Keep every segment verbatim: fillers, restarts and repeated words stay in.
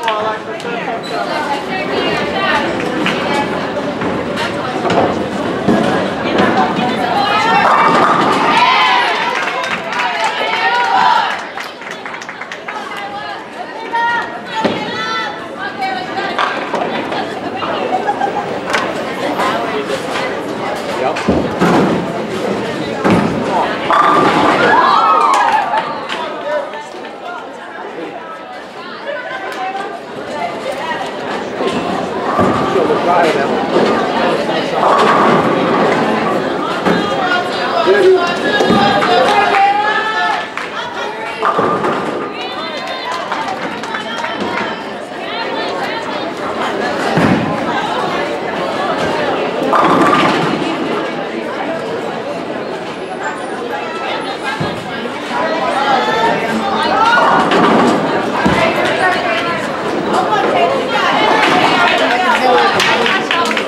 Thank you.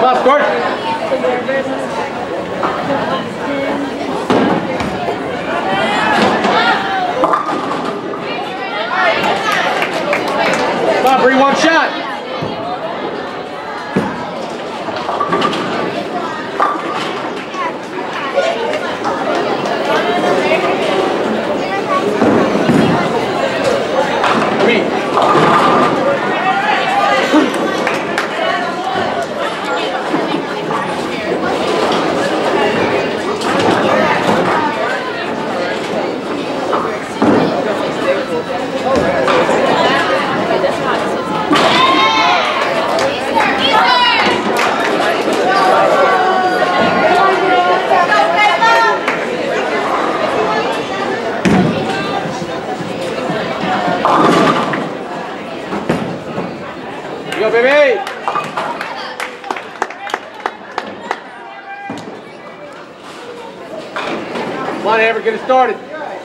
Come on, start. Come on, Bree, one shot. Go, baby! Come on, Amber, get it started.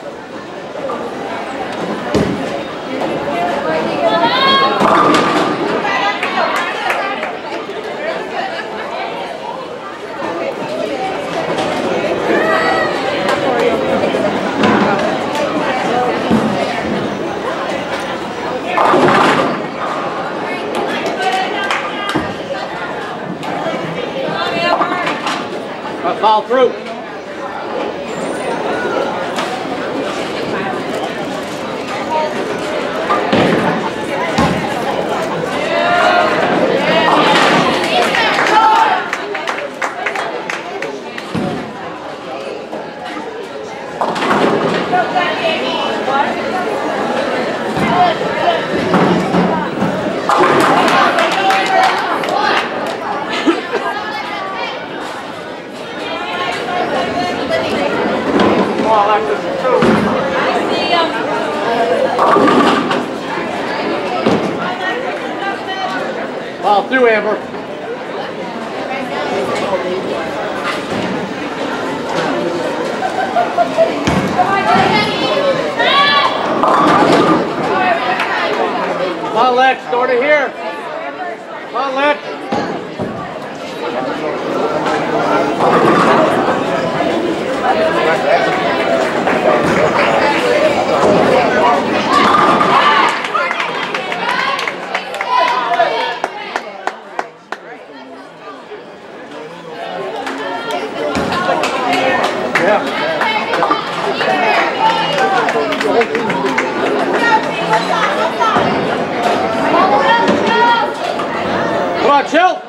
Foul through. Foul through, Amber. Come on, Lex, start it here. Come on, Lex. Come on, chill.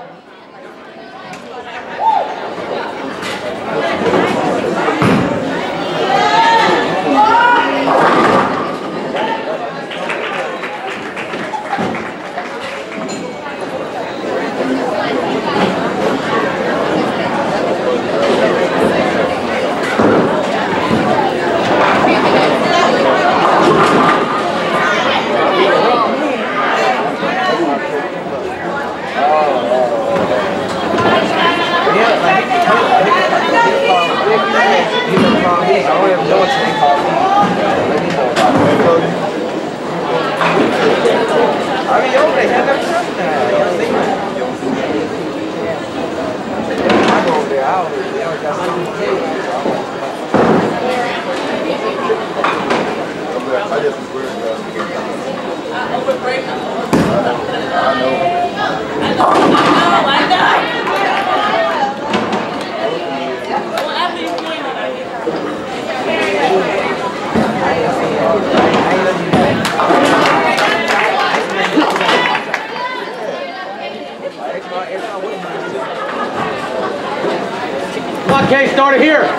Come on, Kay, start it here.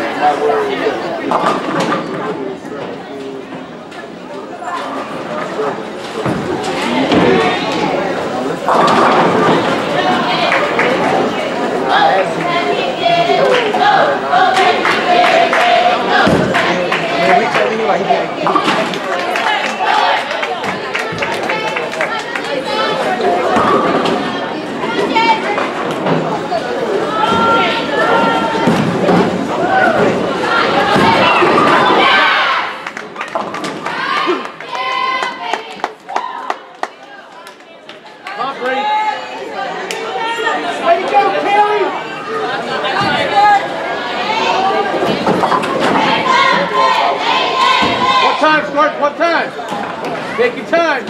Come on, Bree. Way to go, Kelly! What time, Squirt? What time? Take your time.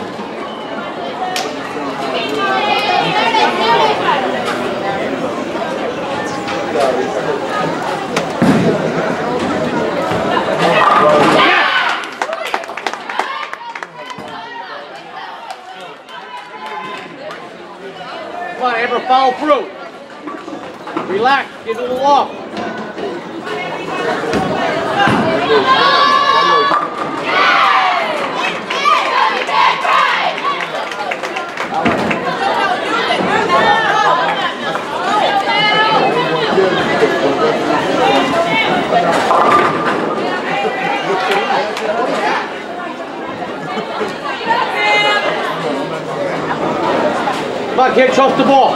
Come on, Amber, follow through. Relax, get a little off. Come on, kid, trust the ball.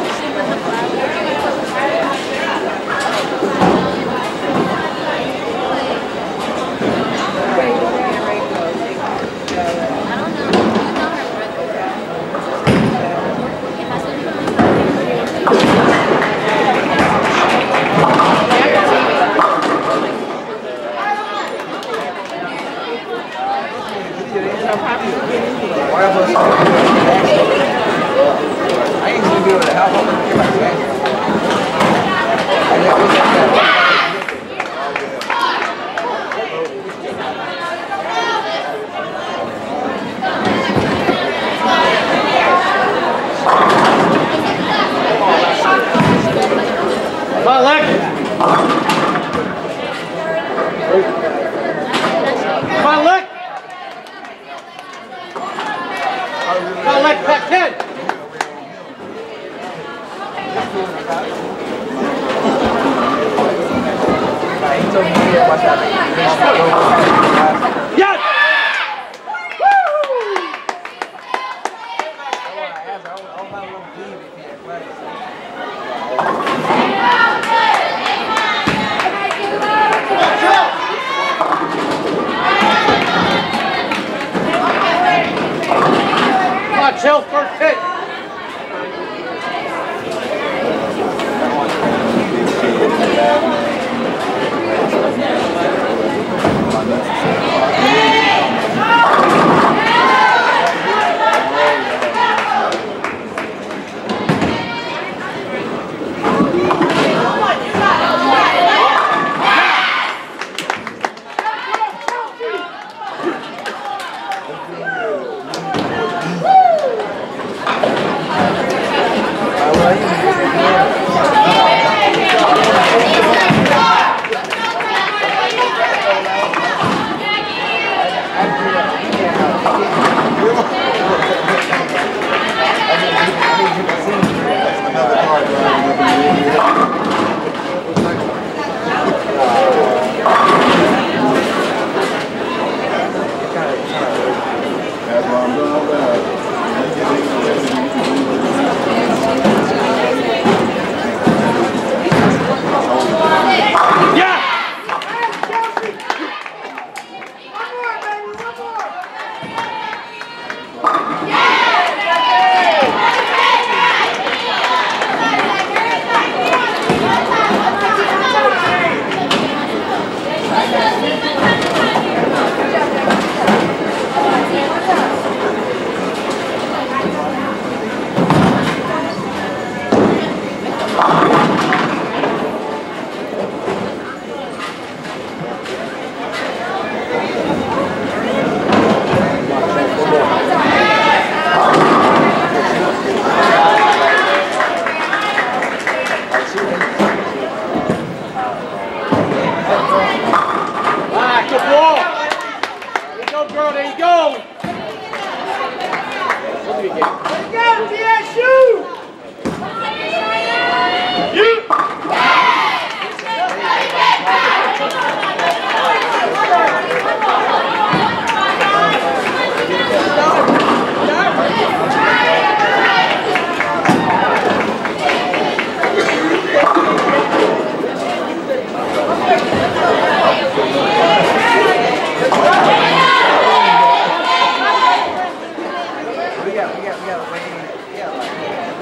I ain't gonna be able to help him. Come on, Lex. Come on, Lex. Come on, Lex, back ten. Yes! Come on, chill, first hit.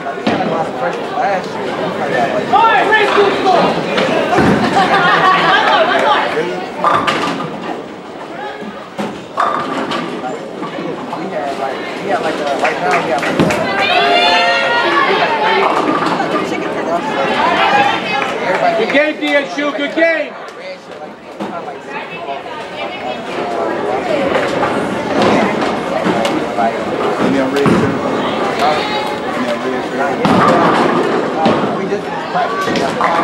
we had like a lot of freshmen last year. We probably got like. All right, race to score. We had like, we had like, uh, right now we have like, uh, Good game, D S U, good game. Any on red shirt? Any on red shirt? We just practicing.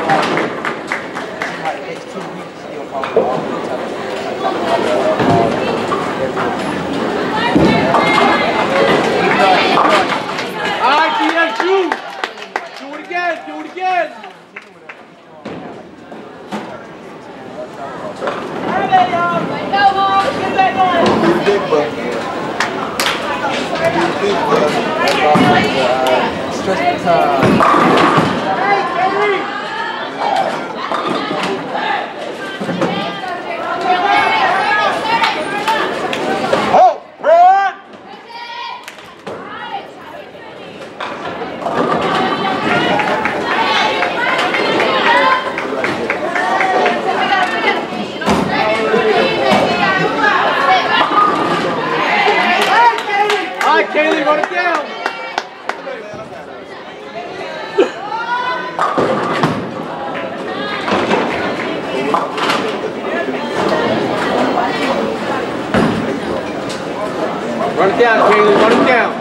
Like next two weeks, he'll probably all the time. All right, D S U. Do it again, do it again. Big buck. Big buck. Stretch the time. Hey, Kelly! Oh, run! All right, Kaylee, run it down. Run it down, Kaylee, run it down.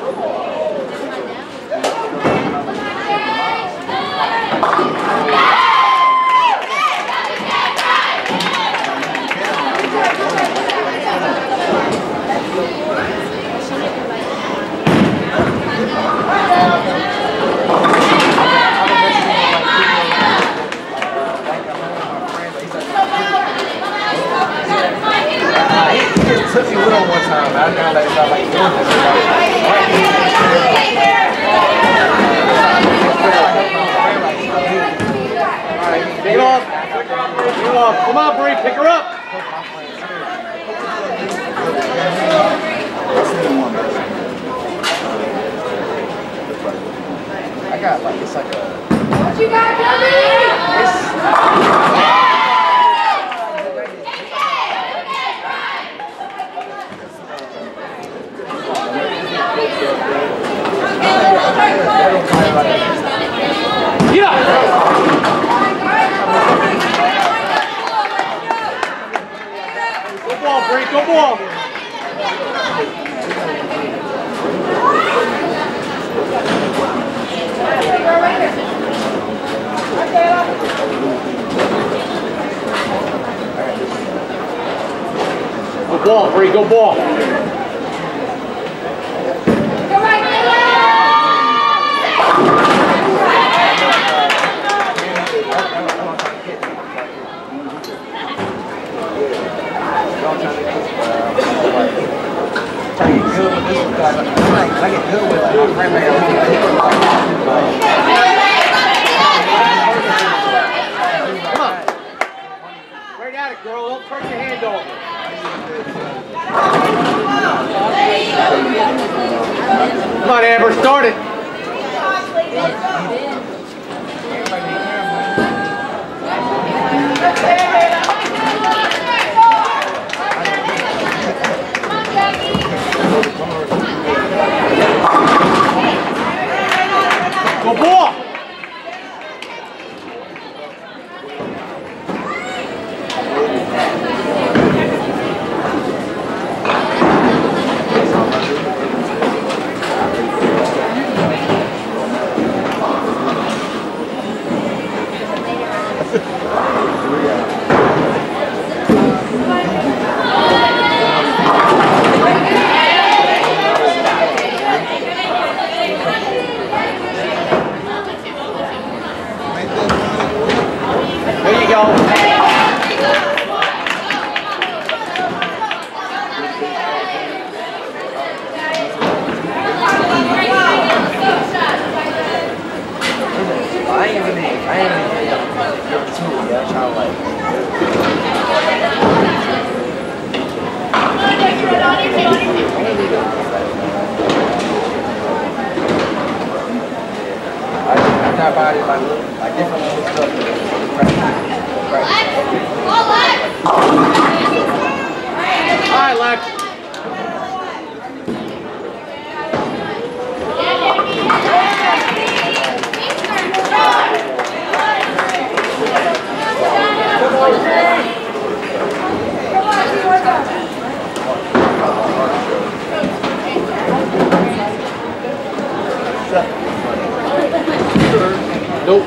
Took me with him one time. I found that it's not like doing this. Pick it off. Pick it off. Come on, Bree, pick her up. I got like, it's like a... What you got, Gummy? Yeah. Go ball, Bree, go ball. Go ball, Bree, go ball. I get good with this one because I get good with like my friend. Come on. Right at it, girl. Don't turn your hand over. Come on, Amber. Start it. Go ball! our body like like different little stuff. All right, Lex. Nope.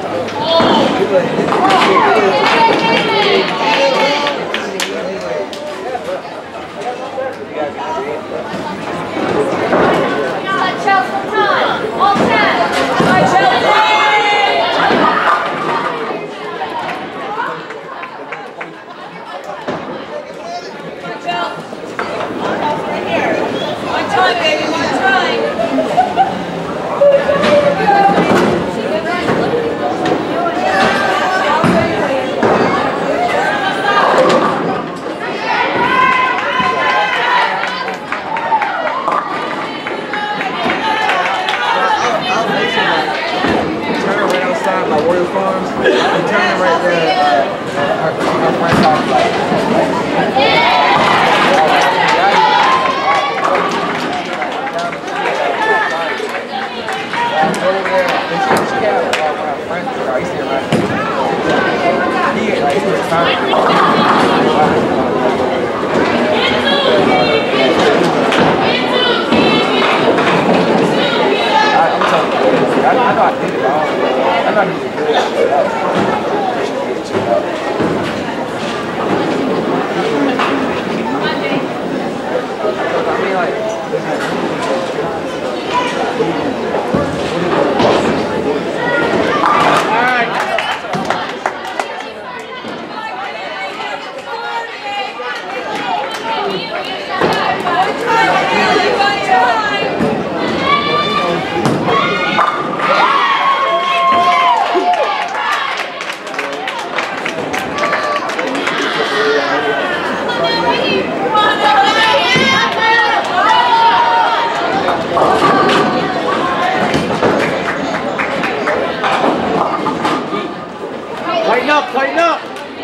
Tighten up, tighten up.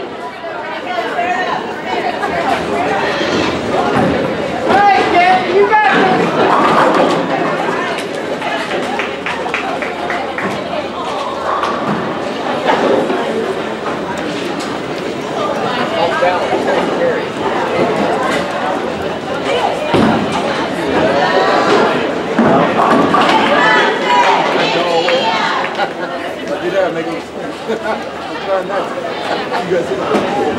Hey, kid, you got this. Do that, make it. You guys see that?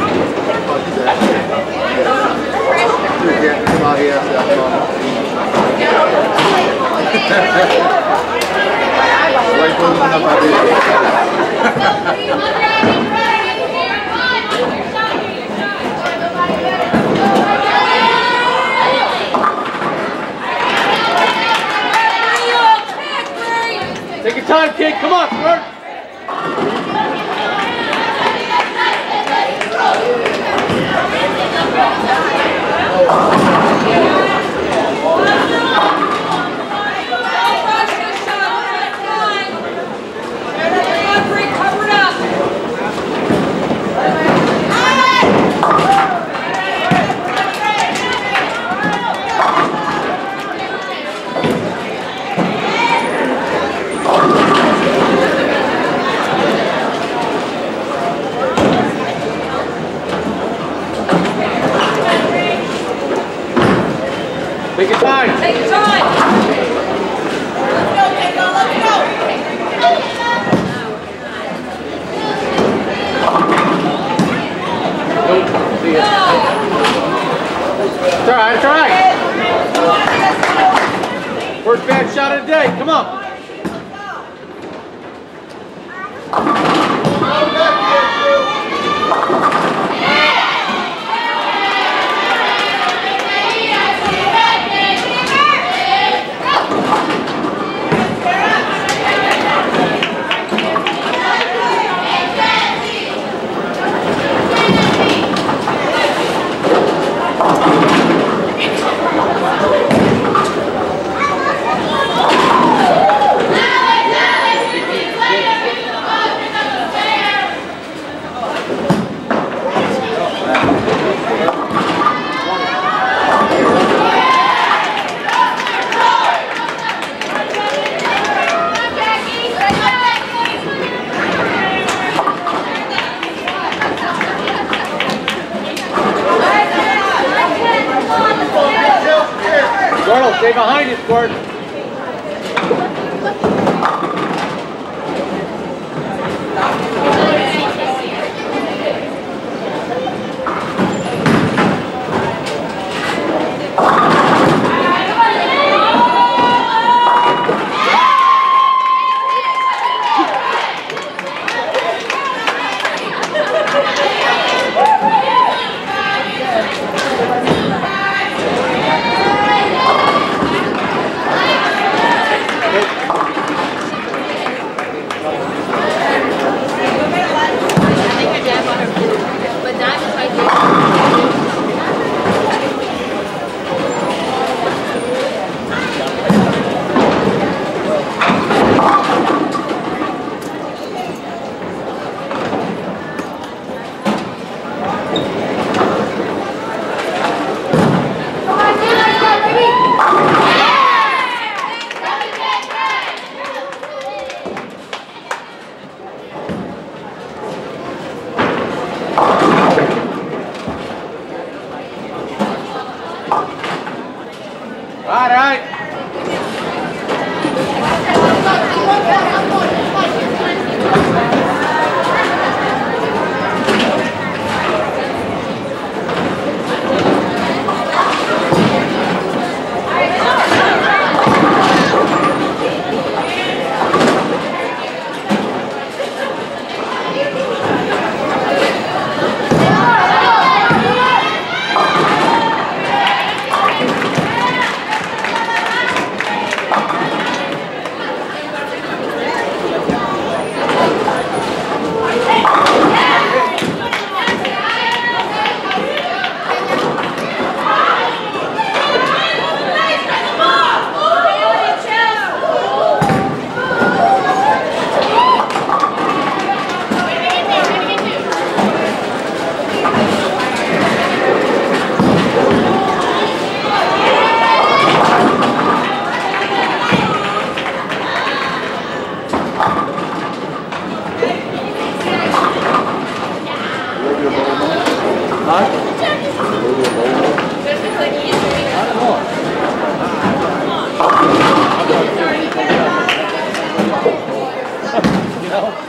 Take your time, kid. Come on, start. Take your time. Take your time. Let's go, Taco. Let's go. Nope. See ya. It's all right. It's all right. First bad shot of the day. Come on. Stay behind you, Squirt. All right. You know?